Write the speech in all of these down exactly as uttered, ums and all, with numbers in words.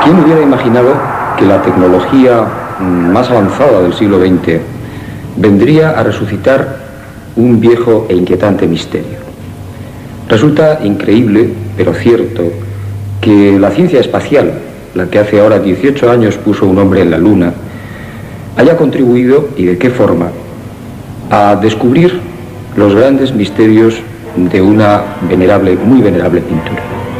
¿Quién hubiera imaginado que la tecnología más avanzada del siglo veinte vendría a resucitar un viejo e inquietante misterio? Resulta increíble, pero cierto, que la ciencia espacial, la que hace ahora dieciocho años puso un hombre en la Luna, haya contribuido, y de qué forma, a descubrir los grandes misterios de una venerable, muy venerable pintura.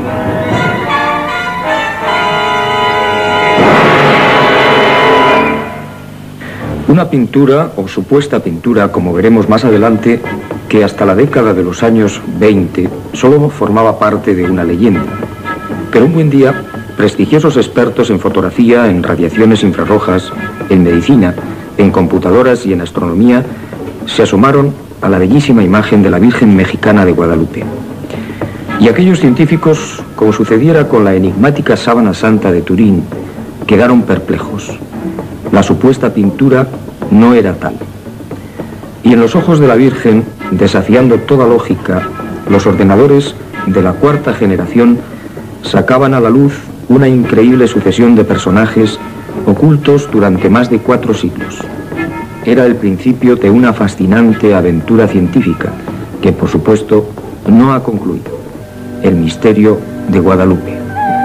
Una pintura, o supuesta pintura, como veremos más adelante, que hasta la década de los años veinte solo formaba parte de una leyenda. Pero un buen día, prestigiosos expertos en fotografía, en radiaciones infrarrojas, en medicina, en computadoras y en astronomía, se asomaron a la bellísima imagen de la Virgen Mexicana de Guadalupe. Y aquellos científicos, como sucediera con la enigmática sábana santa de Turín, quedaron perplejos. La supuesta pintura no era tal. Y en los ojos de la Virgen, desafiando toda lógica, los ordenadores de la cuarta generación sacaban a la luz una increíble sucesión de personajes ocultos durante más de cuatro siglos. Era el principio de una fascinante aventura científica que, por supuesto, no ha concluido. El misterio de Guadalupe.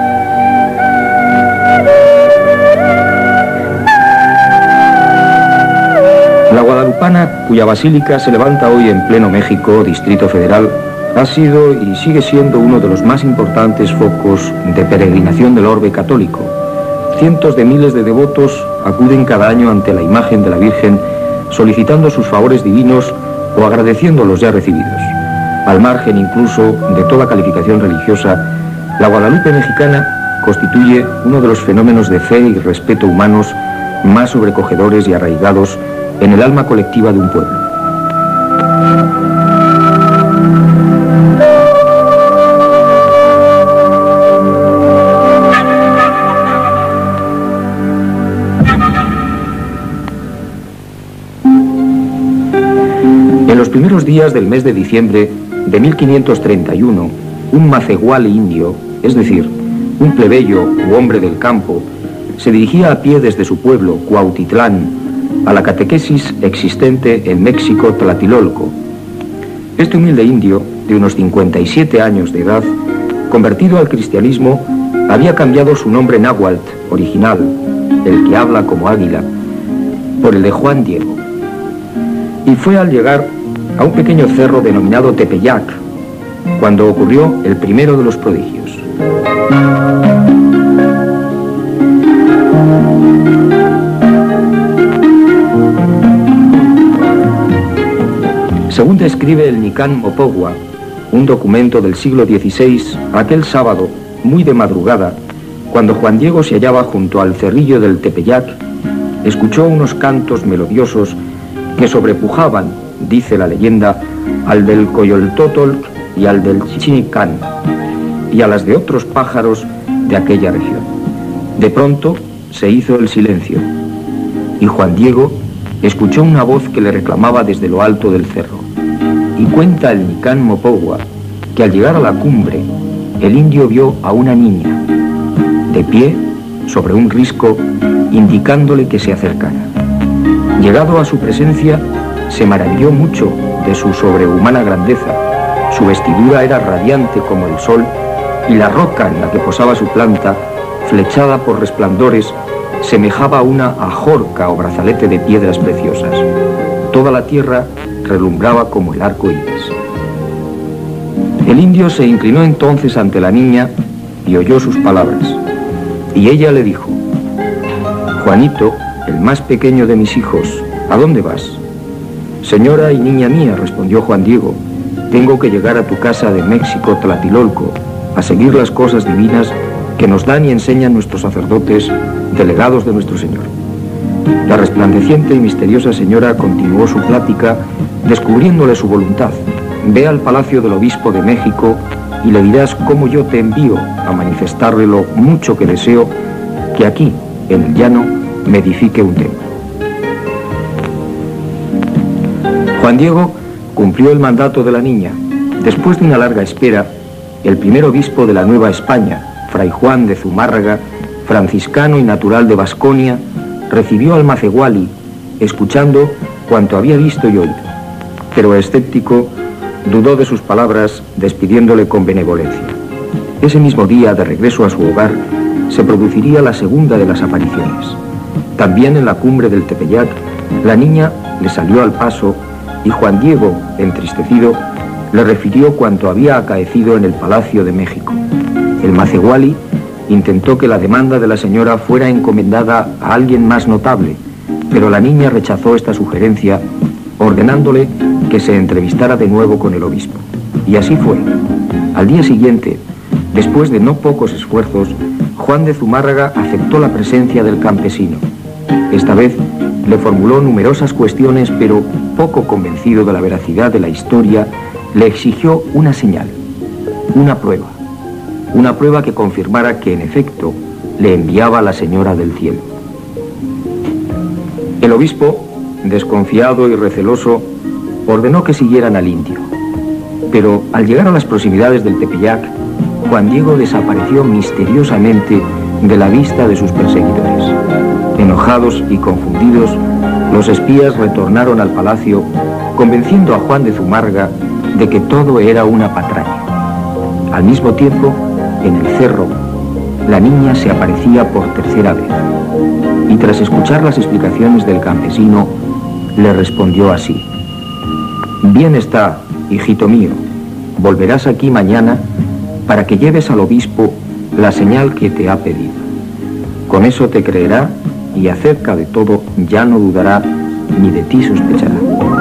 La guadalupana, cuya basílica se levanta hoy en pleno México, Distrito Federal, ha sido y sigue siendo uno de los más importantes focos de peregrinación del orbe católico. Cientos de miles de devotos acuden cada año ante la imagen de la Virgen solicitando sus favores divinos o agradeciendo los ya recibidos. Al margen incluso de toda calificación religiosa, la Guadalupe mexicana constituye uno de los fenómenos de fe y respeto humanos más sobrecogedores y arraigados en el alma colectiva de un pueblo. En los primeros días del mes de diciembre de mil quinientos treinta y uno, un macehual indio, es decir, un plebeyo u hombre del campo, se dirigía a pie desde su pueblo, Cuautitlán, a la catequesis existente en México, Tlatilolco. Este humilde indio, de unos cincuenta y siete años de edad, convertido al cristianismo, había cambiado su nombre náhuatl original, el que habla como águila, por el de Juan Diego. Y fue al llegar a un pequeño cerro denominado Tepeyac, cuando ocurrió el primero de los prodigios. Según describe el Nican Mopogua, un documento del siglo dieciséis, aquel sábado, muy de madrugada, cuando Juan Diego se hallaba junto al cerrillo del Tepeyac, escuchó unos cantos melodiosos que sobrepujaban, dice la leyenda, al del Coyoltotolc y al del Chichinicán, y a las de otros pájaros de aquella región. De pronto se hizo el silencio, y Juan Diego escuchó una voz que le reclamaba desde lo alto del cerro. Y cuenta el Nican Mopogua que al llegar a la cumbre, el indio vio a una niña, de pie, sobre un risco, indicándole que se acercara. Llegado a su presencia, se maravilló mucho de su sobrehumana grandeza. Su vestidura era radiante como el sol, y la roca en la que posaba su planta, flechada por resplandores, semejaba a una ajorca o brazalete de piedras preciosas. Toda la tierra relumbraba como el arco iris. El indio se inclinó entonces ante la niña y oyó sus palabras. Y ella le dijo: Juanito, el más pequeño de mis hijos, ¿a dónde vas? Señora y niña mía, respondió Juan Diego, tengo que llegar a tu casa de México, Tlatilolco, a seguir las cosas divinas que nos dan y enseñan nuestros sacerdotes, delegados de nuestro Señor. La resplandeciente y misteriosa señora continuó su plática, descubriéndole su voluntad. Ve al palacio del obispo de México y le dirás cómo yo te envío a manifestarle lo mucho que deseo que aquí, en el llano, me edifique un templo. Juan Diego cumplió el mandato de la niña. Después de una larga espera, el primer obispo de la Nueva España, Fray Juan de Zumárraga, franciscano y natural de Baskonia, recibió al Macehuali, escuchando cuanto había visto y oído. Pero escéptico, dudó de sus palabras, despidiéndole con benevolencia. Ese mismo día, de regreso a su hogar, se produciría la segunda de las apariciones. También en la cumbre del Tepeyac, la niña le salió al paso y Juan Diego, entristecido, le refirió cuanto había acaecido en el Palacio de México. El Macehuali intentó que la demanda de la señora fuera encomendada a alguien más notable, pero la niña rechazó esta sugerencia, ordenándole que se entrevistara de nuevo con el obispo. Y así fue. Al día siguiente, después de no pocos esfuerzos, Juan de Zumárraga aceptó la presencia del campesino. Esta vez le formuló numerosas cuestiones, pero poco convencido de la veracidad de la historia, le exigió una señal, una prueba, una prueba que confirmara que en efecto le enviaba la señora del cielo. El obispo, desconfiado y receloso, ordenó que siguieran al indio. Pero al llegar a las proximidades del Tepeyac, Juan Diego desapareció misteriosamente de la vista de sus perseguidores. Enojados y confundidos, los espías retornaron al palacio, convenciendo a Juan de Zumárraga de que todo era una patraña. Al mismo tiempo, en el cerro, la niña se aparecía por tercera vez. Y tras escuchar las explicaciones del campesino, le respondió así: bien está, hijito mío, volverás aquí mañana para que lleves al obispo la señal que te ha pedido. Con eso te creerá y acerca de todo ya no dudará ni de ti sospechará.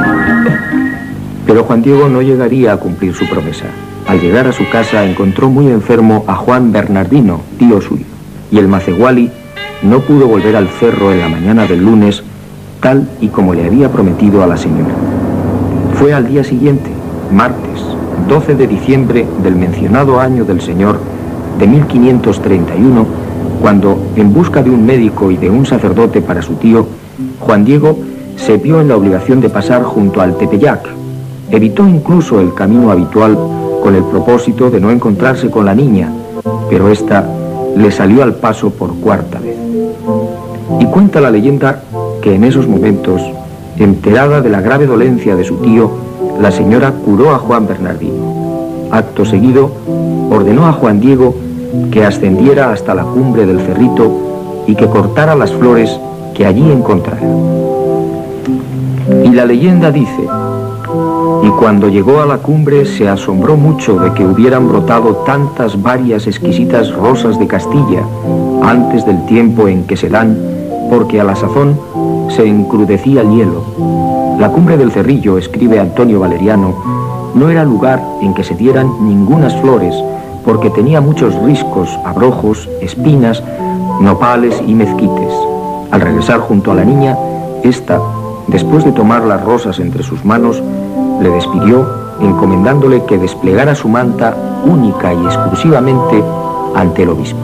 Pero Juan Diego no llegaría a cumplir su promesa. Al llegar a su casa encontró muy enfermo a Juan Bernardino, tío suyo, y el Macehuali no pudo volver al cerro en la mañana del lunes, tal y como le había prometido a la señora. Fue al día siguiente, martes, doce de diciembre del mencionado año del Señor de mil quinientos treinta y uno, cuando, en busca de un médico y de un sacerdote para su tío, Juan Diego se vio en la obligación de pasar junto al Tepeyac. Evitó incluso el camino habitual con el propósito de no encontrarse con la niña, pero ésta le salió al paso por cuarta vez. Y cuenta la leyenda que en esos momentos, enterada de la grave dolencia de su tío, la señora curó a Juan Bernardino. Acto seguido, ordenó a Juan Diego que ascendiera hasta la cumbre del cerrito y que cortara las flores que allí encontrara. Y la leyenda dice: y cuando llegó a la cumbre se asombró mucho de que hubieran brotado tantas varias exquisitas rosas de Castilla antes del tiempo en que se dan, porque a la sazón se encrudecía el hielo. La cumbre del cerrillo, escribe Antonio Valeriano, no era lugar en que se dieran ningunas flores, porque tenía muchos riscos, abrojos, espinas, nopales y mezquites. Al regresar junto a la niña, ésta, después de tomar las rosas entre sus manos, le despidió, encomendándole que desplegara su manta única y exclusivamente ante el obispo.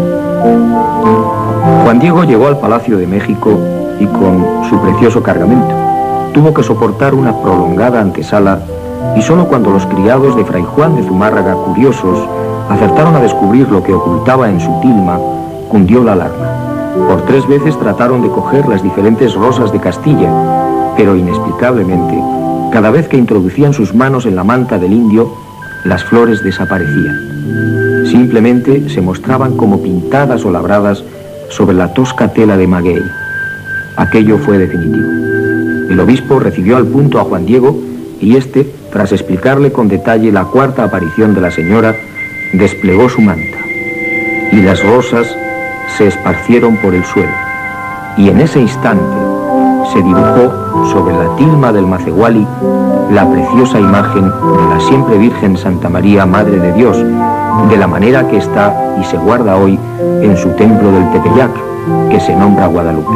Juan Diego llegó al Palacio de México y con su precioso cargamento tuvo que soportar una prolongada antesala, y solo cuando los criados de Fray Juan de Zumárraga, curiosos, acertaron a descubrir lo que ocultaba en su tilma, cundió la alarma. Por tres veces trataron de coger las diferentes rosas de Castilla, pero inexplicablemente, cada vez que introducían sus manos en la manta del indio, las flores desaparecían. Simplemente se mostraban como pintadas o labradas sobre la tosca tela de maguey. Aquello fue definitivo. El obispo recibió al punto a Juan Diego y éste, tras explicarle con detalle la cuarta aparición de la señora, desplegó su manta. Y las rosas se esparcieron por el suelo. Y en ese instante se dibujó sobre la tilma del Macehuali la preciosa imagen de la siempre Virgen Santa María, Madre de Dios, de la manera que está y se guarda hoy en su templo del Tepeyac, que se nombra Guadalupe.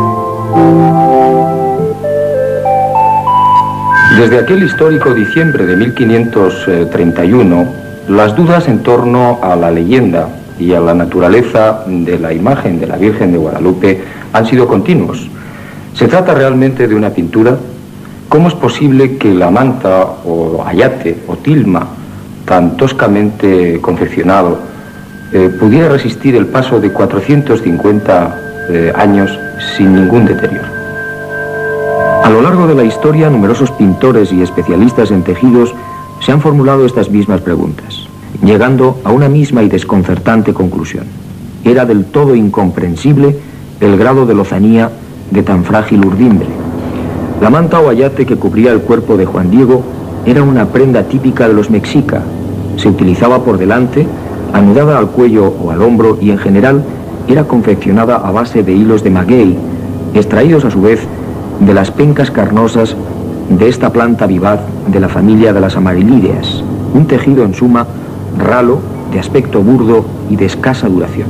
Desde aquel histórico diciembre de mil quinientos treinta y uno, las dudas en torno a la leyenda y a la naturaleza de la imagen de la Virgen de Guadalupe han sido continuos. ¿Se trata realmente de una pintura? ¿Cómo es posible que la manta o ayate o tilma tan toscamente confeccionado eh, pudiera resistir el paso de cuatrocientos cincuenta eh, años sin ningún deterioro. A lo largo de la historia, numerosos pintores y especialistas en tejidos se han formulado estas mismas preguntas, llegando a una misma y desconcertante conclusión. Era del todo incomprensible el grado de lozanía de tan frágil urdimbre. La manta o ayate que cubría el cuerpo de Juan Diego era una prenda típica de los mexica. Se utilizaba por delante, anudada al cuello o al hombro, y en general era confeccionada a base de hilos de maguey, extraídos a su vez de las pencas carnosas de esta planta vivaz de la familia de las amarilideas, un tejido en suma ralo, de aspecto burdo y de escasa duración.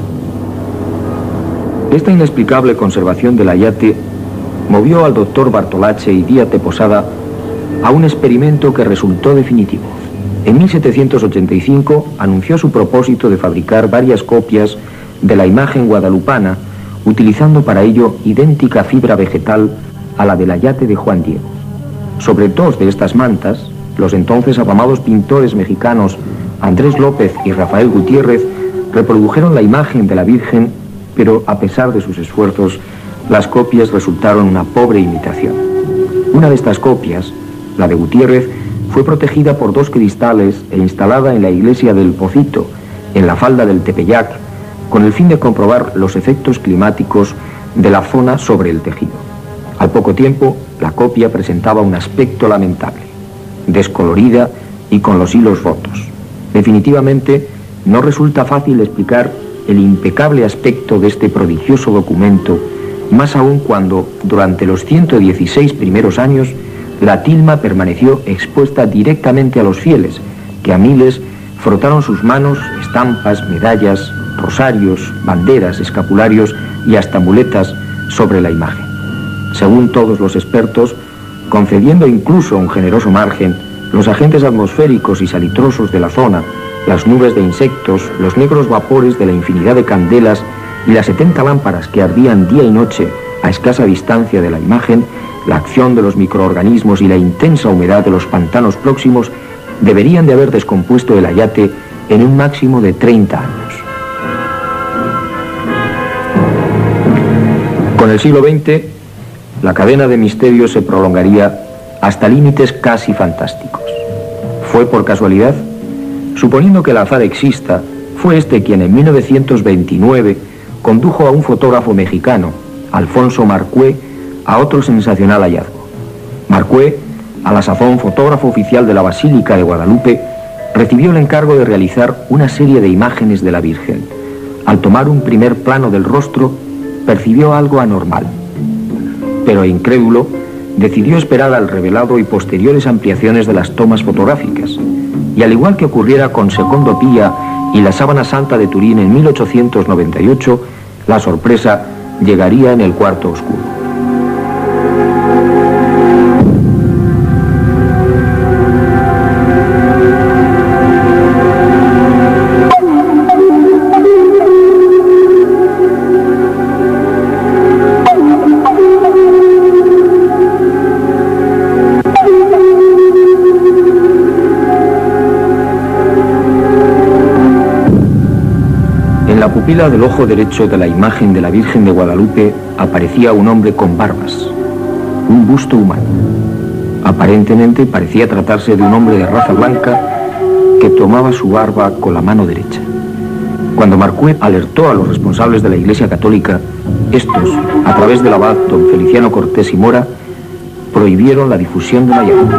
Esta inexplicable conservación del ayate movió al doctor Bartolache y Díaz de Posada a un experimento que resultó definitivo. En mil setecientos ochenta y cinco anunció su propósito de fabricar varias copias de la imagen guadalupana, utilizando para ello idéntica fibra vegetal a la del ayate de Juan Diego. Sobre dos de estas mantas, los entonces afamados pintores mexicanos Andrés López y Rafael Gutiérrez reprodujeron la imagen de la Virgen, pero a pesar de sus esfuerzos, las copias resultaron una pobre imitación. Una de estas copias, la de Gutiérrez, fue protegida por dos cristales e instalada en la iglesia del Pocito, en la falda del Tepeyac, con el fin de comprobar los efectos climáticos de la zona sobre el tejido. Al poco tiempo, la copia presentaba un aspecto lamentable, descolorida y con los hilos rotos. Definitivamente, no resulta fácil explicar el impecable aspecto de este prodigioso documento, más aún cuando, durante los ciento dieciséis primeros años, la tilma permaneció expuesta directamente a los fieles, que a miles frotaron sus manos, estampas, medallas, rosarios, banderas, escapularios y hasta muletas sobre la imagen. Según todos los expertos, concediendo incluso un generoso margen, los agentes atmosféricos y salitrosos de la zona, las nubes de insectos, los negros vapores de la infinidad de candelas y las setenta lámparas que ardían día y noche a escasa distancia de la imagen, la acción de los microorganismos y la intensa humedad de los pantanos próximos deberían de haber descompuesto el ayate en un máximo de treinta años. Con el siglo veinte, la cadena de misterios se prolongaría hasta límites casi fantásticos. ¿Fue por casualidad? Suponiendo que el azar exista, fue este quien en mil novecientos veintinueve condujo a un fotógrafo mexicano, Alfonso Marcué, a otro sensacional hallazgo. Marcué, a la sazón fotógrafo oficial de la Basílica de Guadalupe, recibió el encargo de realizar una serie de imágenes de la Virgen. Al tomar un primer plano del rostro, percibió algo anormal. Pero incrédulo, decidió esperar al revelado y posteriores ampliaciones de las tomas fotográficas. Y al igual que ocurriera con Secondo Pía y la Sábana Santa de Turín en mil ochocientos noventa y ocho, la sorpresa llegaría en el cuarto oscuro. En la pupila del ojo derecho de la imagen de la Virgen de Guadalupe aparecía un hombre con barbas, un busto humano. Aparentemente parecía tratarse de un hombre de raza blanca que tomaba su barba con la mano derecha. Cuando Marcué alertó a los responsables de la Iglesia Católica, estos, a través del abad don Feliciano Cortés y Mora, prohibieron la difusión de la llama.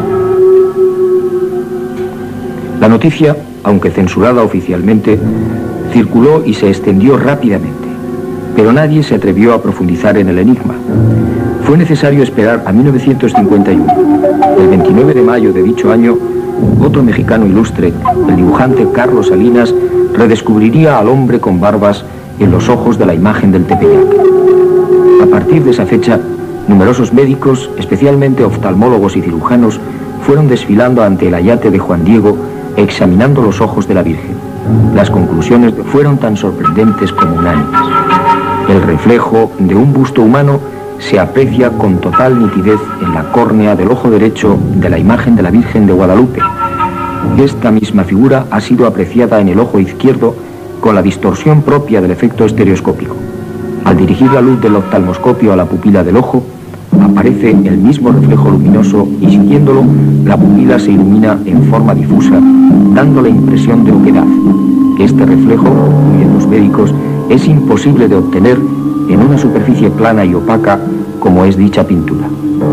La noticia, aunque censurada oficialmente, circuló y se extendió rápidamente, pero nadie se atrevió a profundizar en el enigma. Fue necesario esperar a mil novecientos cincuenta y uno. El veintinueve de mayo de dicho año, otro mexicano ilustre, el dibujante Carlos Salinas, redescubriría al hombre con barbas en los ojos de la imagen del Tepeyac. A partir de esa fecha, numerosos médicos, especialmente oftalmólogos y cirujanos, fueron desfilando ante el ayate de Juan Diego, examinando los ojos de la Virgen. Las conclusiones fueron tan sorprendentes como unánimes. El reflejo de un busto humano se aprecia con total nitidez en la córnea del ojo derecho de la imagen de la Virgen de Guadalupe. Esta misma figura ha sido apreciada en el ojo izquierdo con la distorsión propia del efecto estereoscópico. Al dirigir la luz del oftalmoscopio a la pupila del ojo, aparece el mismo reflejo luminoso y siguiéndolo, la pupila se ilumina en forma difusa, dando la impresión de oquedad. Este reflejo, concluyen los médicos, es imposible de obtener en una superficie plana y opaca como es dicha pintura.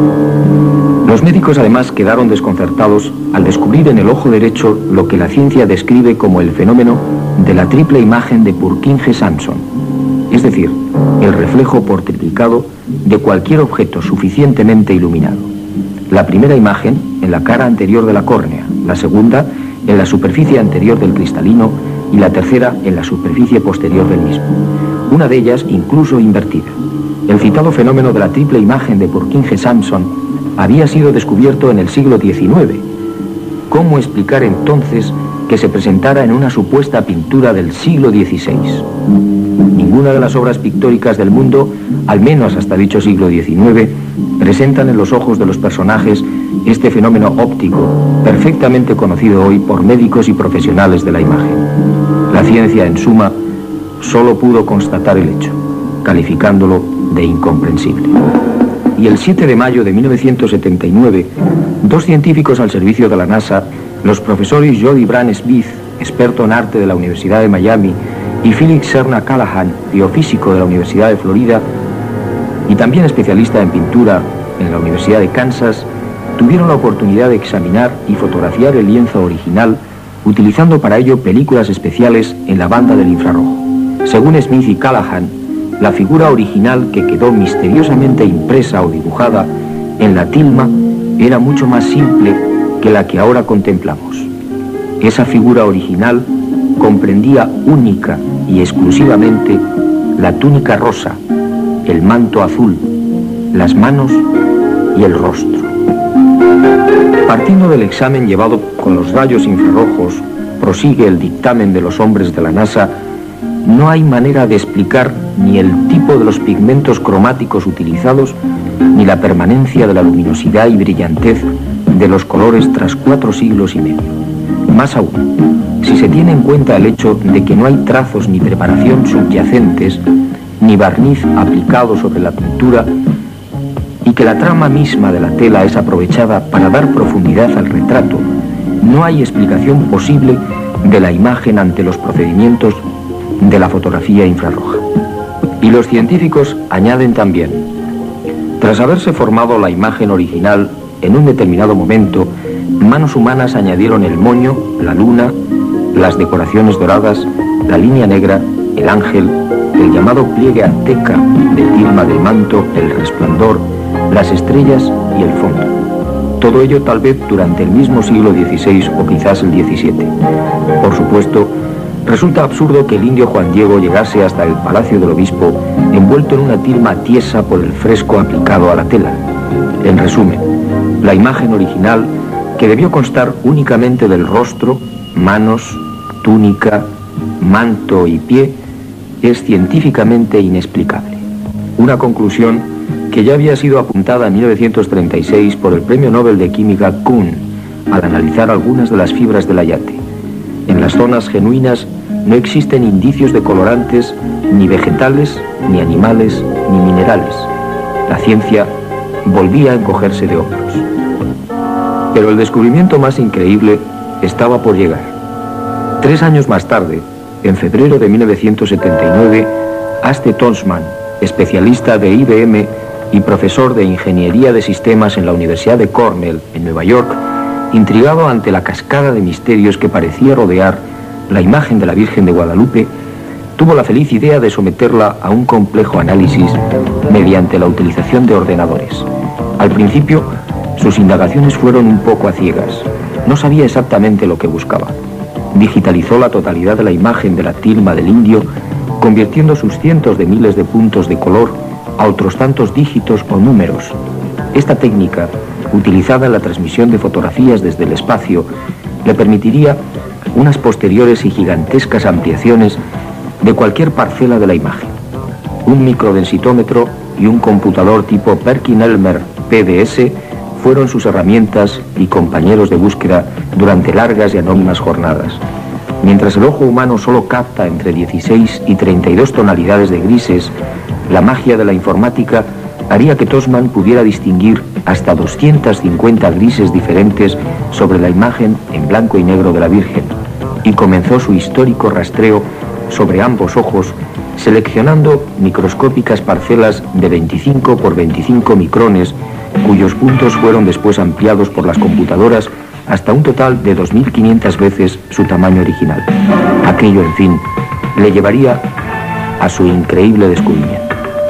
Los médicos además quedaron desconcertados al descubrir en el ojo derecho lo que la ciencia describe como el fenómeno de la triple imagen de Purkinje-Samson, es decir, el reflejo por triplicado de cualquier objeto suficientemente iluminado. La primera imagen en la cara anterior de la córnea, la segunda en la superficie anterior del cristalino y la tercera en la superficie posterior del mismo, una de ellas incluso invertida. El citado fenómeno de la triple imagen de Purkinje-Samson había sido descubierto en el siglo diecinueve. ¿Cómo explicar entonces que se presentara en una supuesta pintura del siglo dieciséis? Ninguna de las obras pictóricas del mundo, al menos hasta dicho siglo diecinueve, presentan en los ojos de los personajes este fenómeno óptico, perfectamente conocido hoy por médicos y profesionales de la imagen. La ciencia, en suma, solo pudo constatar el hecho, calificándolo de incomprensible. Y el siete de mayo de mil novecientos setenta y nueve, dos científicos al servicio de la NASA, los profesores Jody Brand Smith, experto en arte de la Universidad de Miami, y Philip Serna Callahan, biofísico de la Universidad de Florida, y también especialista en pintura en la Universidad de Kansas, tuvieron la oportunidad de examinar y fotografiar el lienzo original, utilizando para ello películas especiales en la banda del infrarrojo. Según Smith y Callahan, la figura original que quedó misteriosamente impresa o dibujada en la tilma era mucho más simple que la que ahora contemplamos. Esa figura original comprendía única y exclusivamente la túnica rosa, el manto azul, las manos y el rostro. Partiendo del examen llevado con los rayos infrarrojos, prosigue el dictamen de los hombres de la NASA, no hay manera de explicar ni el tipo de los pigmentos cromáticos utilizados, ni la permanencia de la luminosidad y brillantez de los colores tras cuatro siglos y medio. Más aún, si se tiene en cuenta el hecho de que no hay trazos ni preparación subyacentes, ni barniz aplicado sobre la pintura, y que la trama misma de la tela es aprovechada para dar profundidad al retrato, no hay explicación posible de la imagen ante los procedimientos de la fotografía infrarroja. Y los científicos añaden también, tras haberse formado la imagen original en un determinado momento, manos humanas añadieron el moño, la luna, las decoraciones doradas, la línea negra, el ángel, el llamado pliegue azteca de tilma del manto, el resplandor, las estrellas y el fondo. Todo ello tal vez durante el mismo siglo dieciséis o quizás el diecisiete. Por supuesto, resulta absurdo que el indio Juan Diego llegase hasta el Palacio del Obispo envuelto en una tilma tiesa por el fresco aplicado a la tela. En resumen, la imagen original, que debió constar únicamente del rostro, manos, túnica, manto y pie, es científicamente inexplicable. Una conclusión que ya había sido apuntada en mil novecientos treinta y seis por el Premio Nobel de Química Kuhn al analizar algunas de las fibras del ayate. En las zonas genuinas no existen indicios de colorantes ni vegetales, ni animales, ni minerales. La ciencia volvía a encogerse de hombros. Pero el descubrimiento más increíble estaba por llegar. Tres años más tarde, en febrero de mil novecientos setenta y nueve, Aste Tonsman, especialista de I B M y profesor de Ingeniería de Sistemas en la Universidad de Cornell, en Nueva York, intrigado ante la cascada de misterios que parecía rodear la imagen de la Virgen de Guadalupe, tuvo la feliz idea de someterla a un complejo análisis mediante la utilización de ordenadores. Al principio, sus indagaciones fueron un poco a ciegas. No sabía exactamente lo que buscaba. Digitalizó la totalidad de la imagen de la tilma del indio, convirtiendo sus cientos de miles de puntos de color a otros tantos dígitos o números. Esta técnica, utilizada en la transmisión de fotografías desde el espacio, le permitiría unas posteriores y gigantescas ampliaciones de cualquier parcela de la imagen. Un microdensitómetro y un computador tipo Perkin-Elmer P D S fueron sus herramientas y compañeros de búsqueda durante largas y anónimas jornadas. Mientras el ojo humano solo capta entre dieciséis y treinta y dos tonalidades de grises, la magia de la informática haría que Tosman pudiera distinguir hasta doscientos cincuenta grises diferentes sobre la imagen en blanco y negro de la Virgen, y comenzó su histórico rastreo sobre ambos ojos, seleccionando microscópicas parcelas de veinticinco por veinticinco micrones, cuyos puntos fueron después ampliados por las computadoras hasta un total de dos mil quinientas veces su tamaño original. Aquello, en fin, le llevaría a su increíble descubrimiento.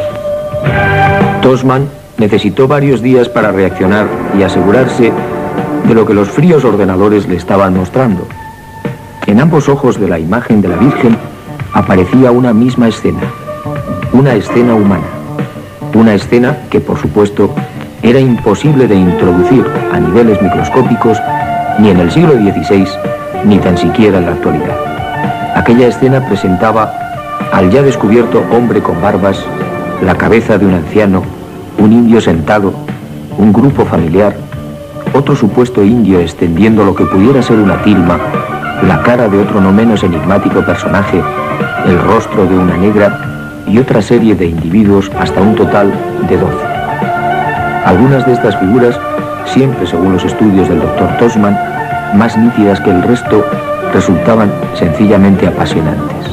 Tosman necesitó varios días para reaccionar y asegurarse de lo que los fríos ordenadores le estaban mostrando. En ambos ojos de la imagen de la Virgen aparecía una misma escena, una escena humana, una escena que, por supuesto, era imposible de introducir a niveles microscópicos ni en el siglo dieciséis, ni tan siquiera en la actualidad. Aquella escena presentaba al ya descubierto hombre con barbas, la cabeza de un anciano, un indio sentado, un grupo familiar, otro supuesto indio extendiendo lo que pudiera ser una tilma, la cara de otro no menos enigmático personaje, el rostro de una negra y otra serie de individuos hasta un total de doce. Algunas de estas figuras, siempre según los estudios del doctor Tosman, más nítidas que el resto, resultaban sencillamente apasionantes.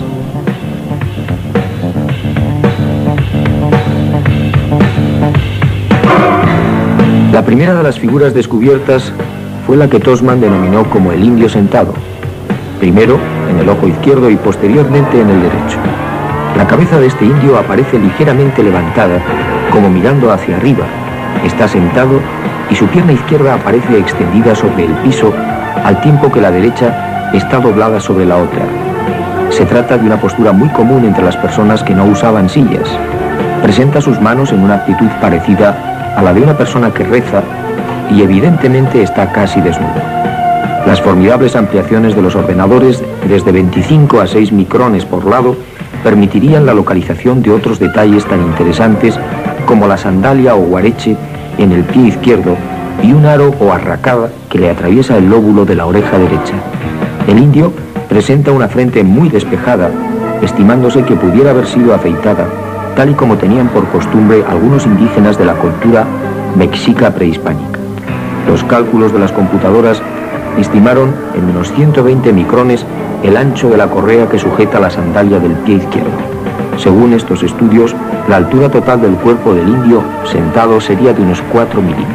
La primera de las figuras descubiertas fue la que Tosman denominó como el indio sentado, primero en el ojo izquierdo y posteriormente en el derecho. La cabeza de este indio aparece ligeramente levantada, como mirando hacia arriba. Está sentado y su pierna izquierda aparece extendida sobre el piso, al tiempo que la derecha está doblada sobre la otra. Se trata de una postura muy común entre las personas que no usaban sillas. Presenta sus manos en una actitud parecida a la de una persona que reza y evidentemente está casi desnudo. Las formidables ampliaciones de los ordenadores, desde veinticinco a seis micrones por lado, permitirían la localización de otros detalles tan interesantes como la sandalia o guareche en el pie izquierdo y un aro o arracada que le atraviesa el lóbulo de la oreja derecha. El indio presenta una frente muy despejada, estimándose que pudiera haber sido afeitada, tal y como tenían por costumbre algunos indígenas de la cultura mexica prehispánica. Los cálculos de las computadoras estimaron en unos ciento veinte micrones el ancho de la correa que sujeta la sandalia del pie izquierdo. Según estos estudios, la altura total del cuerpo del indio sentado sería de unos cuatro milímetros.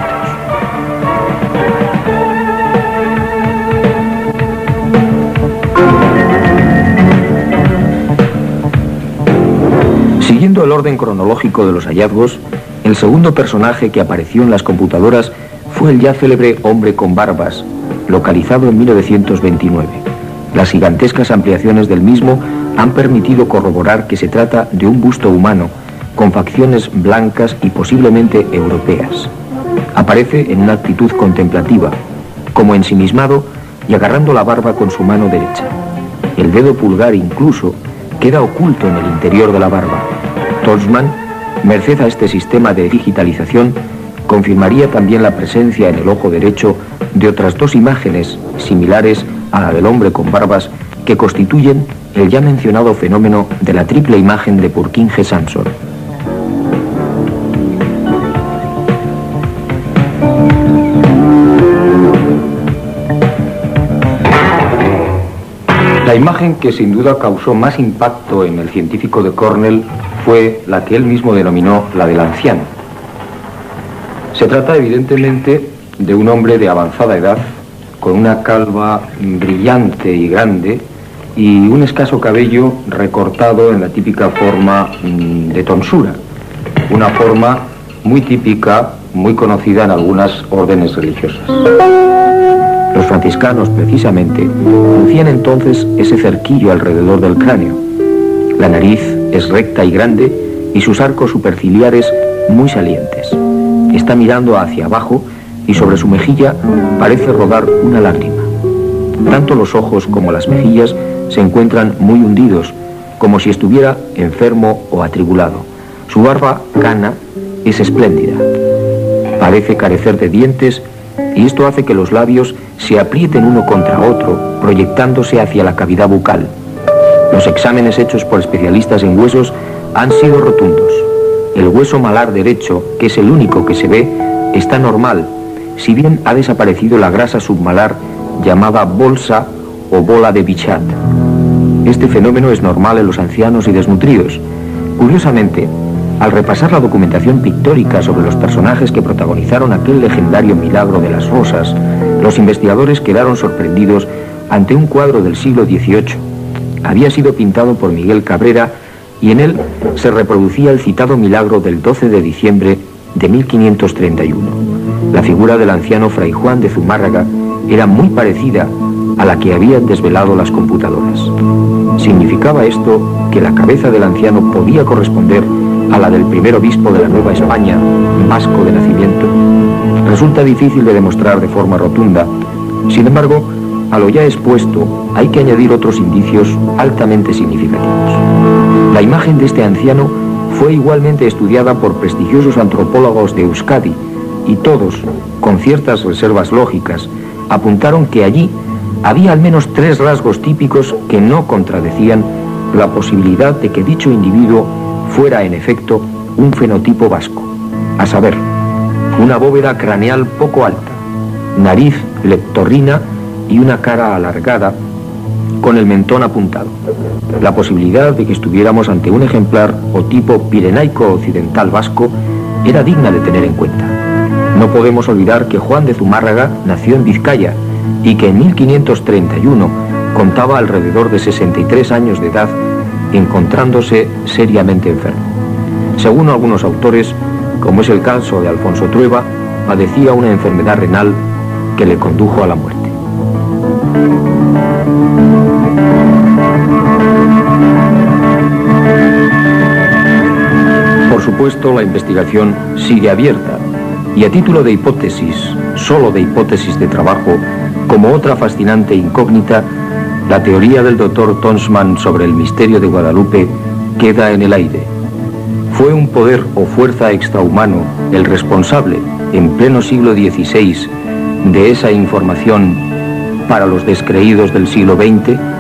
Siguiendo el orden cronológico de los hallazgos, el segundo personaje que apareció en las computadoras fue el ya célebre hombre con barbas, localizado en mil novecientos veintinueve. Las gigantescas ampliaciones del mismo han permitido corroborar que se trata de un busto humano, con facciones blancas y posiblemente europeas. Aparece en una actitud contemplativa, como ensimismado y agarrando la barba con su mano derecha. El dedo pulgar incluso queda oculto en el interior de la barba. Tosman, merced a este sistema de digitalización, confirmaría también la presencia en el ojo derecho de otras dos imágenes similares a la del hombre con barbas que constituyen el ya mencionado fenómeno de la triple imagen de Purkinje-Samson. La imagen que sin duda causó más impacto en el científico de Cornell fue la que él mismo denominó la del anciano. Se trata evidentemente de un hombre de avanzada edad, con una calva brillante y grande y un escaso cabello recortado en la típica forma mmm, de tonsura, una forma muy típica, muy conocida en algunas órdenes religiosas. Los franciscanos, precisamente, lucían entonces ese cerquillo alrededor del cráneo. La nariz es recta y grande y sus arcos superciliares muy salientes. Está mirando hacia abajo y sobre su mejilla parece rodar una lágrima. Tanto los ojos como las mejillas se encuentran muy hundidos, como si estuviera enfermo o atribulado. Su barba cana es espléndida. Parece carecer de dientes y esto hace que los labios se aprieten uno contra otro, proyectándose hacia la cavidad bucal. Los exámenes hechos por especialistas en huesos han sido rotundos. El hueso malar derecho, que es el único que se ve, está normal, si bien ha desaparecido la grasa submalar llamada bolsa o bola de Bichat. Este fenómeno es normal en los ancianos y desnutridos. Curiosamente, al repasar la documentación pictórica sobre los personajes que protagonizaron aquel legendario milagro de las rosas, los investigadores quedaron sorprendidos ante un cuadro del siglo dieciocho. Había sido pintado por Miguel Cabrera y en él se reproducía el citado milagro del doce de diciembre de mil quinientos treinta y uno. La figura del anciano Fray Juan de Zumárraga era muy parecida a la que habían desvelado las computadoras. Significaba esto que la cabeza del anciano podía corresponder a la del primer obispo de la Nueva España, vasco de nacimiento. Resulta difícil de demostrar de forma rotunda. Sin embargo, a lo ya expuesto, hay que añadir otros indicios altamente significativos. La imagen de este anciano fue igualmente estudiada por prestigiosos antropólogos de Euskadi y todos, con ciertas reservas lógicas, apuntaron que allí había al menos tres rasgos típicos que no contradecían la posibilidad de que dicho individuo fuera en efecto un fenotipo vasco, a saber, una bóveda craneal poco alta, nariz leptorrina y una cara alargada con el mentón apuntado. La posibilidad de que estuviéramos ante un ejemplar o tipo pirenaico occidental vasco era digna de tener en cuenta. No podemos olvidar que Juan de Zumárraga nació en Vizcaya y que en mil quinientos treinta y uno contaba alrededor de sesenta y tres años de edad, encontrándose seriamente enfermo. Según algunos autores, como es el caso de Alfonso Trueba, padecía una enfermedad renal que le condujo a la muerte. Por supuesto, la investigación sigue abierta y a título de hipótesis, solo de hipótesis de trabajo, como otra fascinante incógnita, la teoría del doctor Tonsman sobre el misterio de Guadalupe queda en el aire. ¿Fue un poder o fuerza extrahumano el responsable, en pleno siglo dieciséis, de esa información para los descreídos del siglo veinte?